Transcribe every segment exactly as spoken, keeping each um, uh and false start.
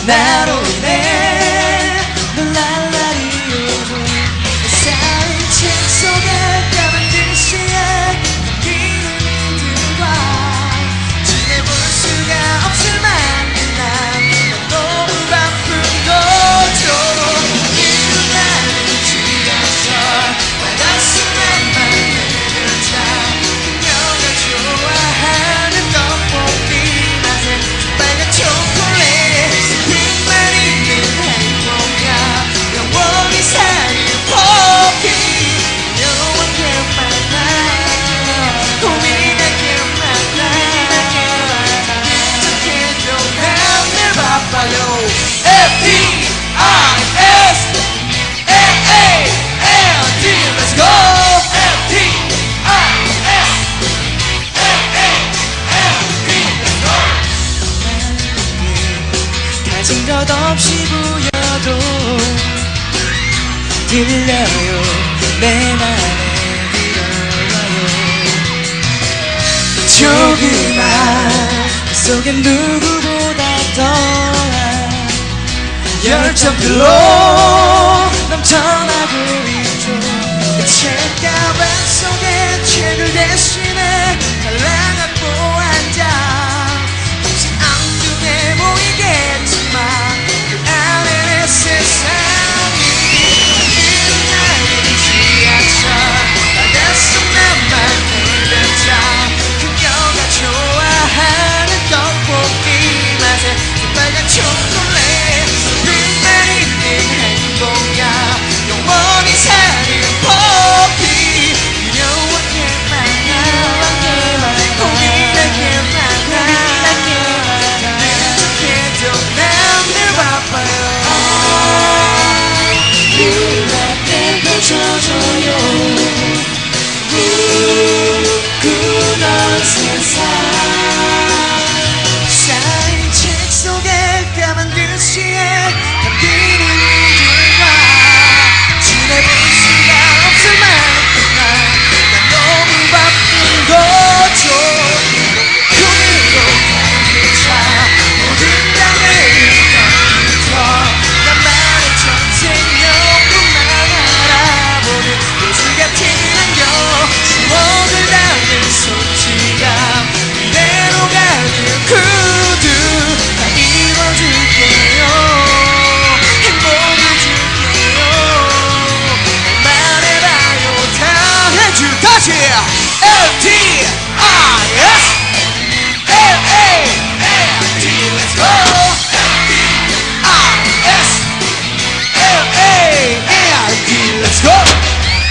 나로 인해 널 날라리우고 쌓인 책 속에 까만 글씨에 담기는 일들과 지내볼 수가 없을 만큼 난 너무 바쁜 거죠. 이런 나를 지어서 빨간색 맘만 내려자 그녀가 좋아하는 떡볶이 맛에 빨간 초콜릿 빛만 있는 행복이야 영원히 사는 포피 그녀와 만나 고민하게 만나 이렇게도 남들 바빠요. 에프 티 아이 에스 엘 에이 엘 디 Let's go. 에프 티 아이 에스 엘 에이 엘 디 Let's go. 가진 것 없이 보여도 들려요 내 맘에 들어와요. 조그만 그 속엔 누구보다 더한 열정들로 넘쳐나고 있죠. 그 책가방 속에 책을 대신에 달랑한 보안장 혹시 엉뚱해 보이겠지만 그 안에 내 세상이 이런 나를 지하철 바닷속 나만 내려자 그녀가 좋아하는 떡볶이 맛에 빨간 초콜릿 빛만 있는 행복이야 영원히 사는 포피 그녀와 만나 고민하게 만나 이렇게도 남들 바빠요. 눈앞에 펼쳐져요 그런 세상 쌓인 책 속에 까만 글씨에 담기는 일들과 지내볼 수가 없을 만큼 난 너무 바쁜 거죠. 고민으로 가득차 모든 다 내일부터 나만의 전생연분만 알아보는 요즘 같은 안경 추억을 담은 솔직함 이대로 가는 구두 다 입어줄게요. 행복을 줄게요. 말해봐요 다 해줄 다시 엘 티 아이 에스 엘 에이 엘 디 Let's go. 엘 티 아이 에스 엘 에이 엘 디 Let's go.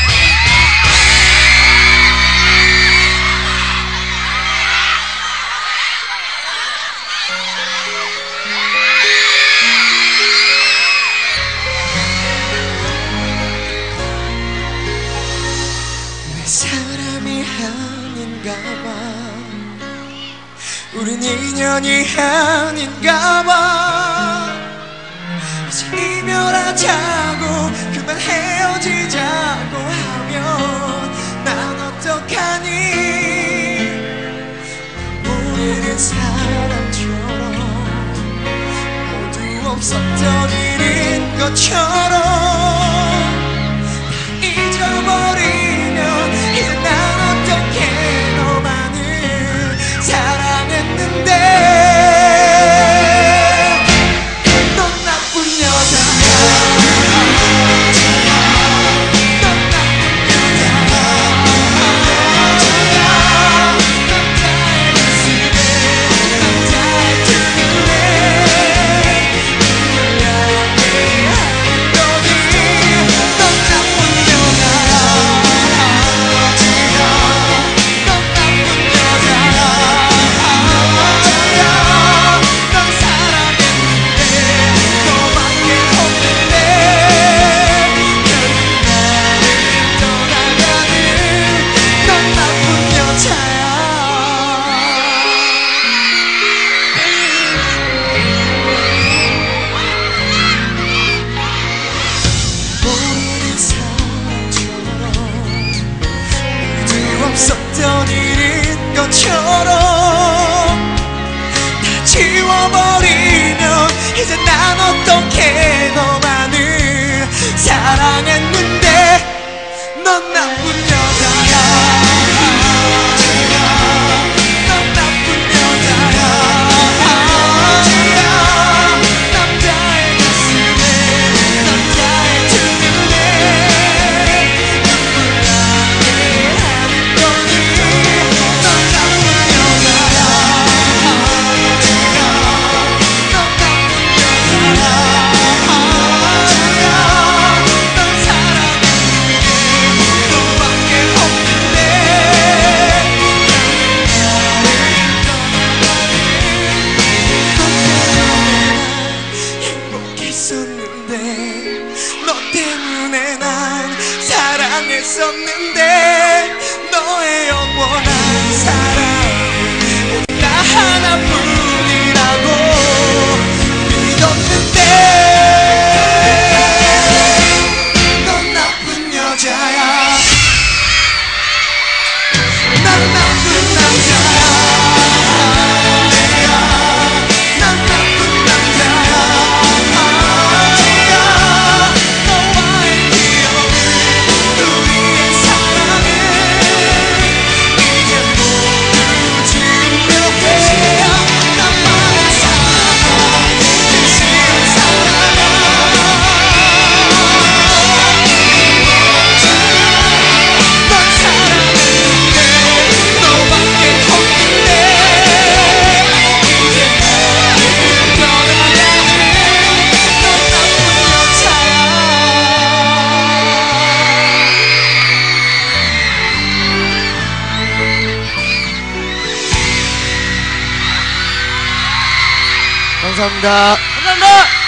내 사람이 아닌가 봐 우린 인연이 아닌가 봐 이제 이별하자고 그만 헤어지자고 하면 난 어떡하니. 우리는 사람처럼 모두 없었던 일인 것처럼 다 잊어버리면 이제 난 어떻게 너만을 사랑했는데. 넌 나쁜 여자야. 넌 나쁜 여자야. 남자의 모습에 남자의 특유의 불량의 하는 거니. 넌 나쁜 여자야. 넌 나쁜 여자야. 넌 사랑했는데 너밖에 없는데 결국 나를 떠나가는 넌 나쁜 여자야. 모르는 사람처럼 모두 없었던 일인 것처럼 다 지워버리면 이제 난 어떻게 너만을 사랑했는데 넌 나쁜 여자야. 넌 나쁜 여자야. 남자의 가슴에 남자의 두 눈에 눈물 나게 하는 거니. 넌 나쁜 여자야. 넌 나쁜 여자야. 넌 사랑하는 게 너밖에 없는데 행복했었는데 너 때문에 난 사랑했었는데 너의 영원한 사랑은 나 하나뿐이라고 믿었는데 넌 나쁜 여자야. 난 나쁜 남자야. 난 나쁜 남자야. 너와의 기억은 우리의 사랑은 이제 모두 지우려 해. 나만의 사랑, 진실한 사랑. 널 사랑했는데 너밖에 없는데 이제 나를 떠나야 해. 넌 나쁜 여자야. 감사합니다. 감사합니다.